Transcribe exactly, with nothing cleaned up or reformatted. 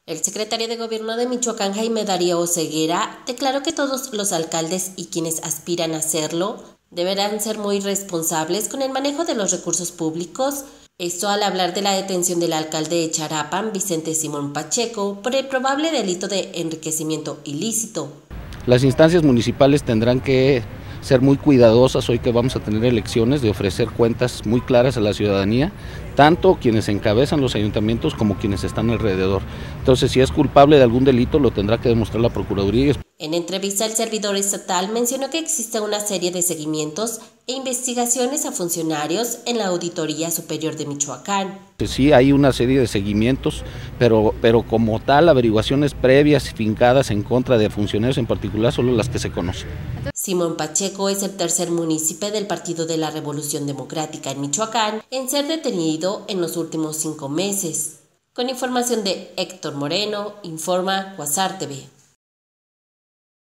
El secretario de Gobierno de Michoacán, Jaime Darío Oseguera, declaró que todos los alcaldes y quienes aspiran a hacerlo deberán ser muy responsables con el manejo de los recursos públicos. Esto al hablar de la detención del alcalde de Charapan, Vicente Simón Pacheco, por el probable delito de enriquecimiento ilícito. Las instancias municipales tendrán que ser muy cuidadosas hoy que vamos a tener elecciones, de ofrecer cuentas muy claras a la ciudadanía, tanto quienes encabezan los ayuntamientos como quienes están alrededor. Entonces, si es culpable de algún delito, lo tendrá que demostrar la Procuraduría. En entrevista, el servidor estatal mencionó que existe una serie de seguimientos e investigaciones a funcionarios en la Auditoría Superior de Michoacán. Sí, hay una serie de seguimientos, pero, pero como tal, averiguaciones previas fincadas en contra de funcionarios en particular, solo las que se conocen. Simón Pacheco es el tercer munícipe del Partido de la Revolución Democrática en Michoacán en ser detenido en los últimos cinco meses. Con información de Héctor Moreno, informa Quasar T V.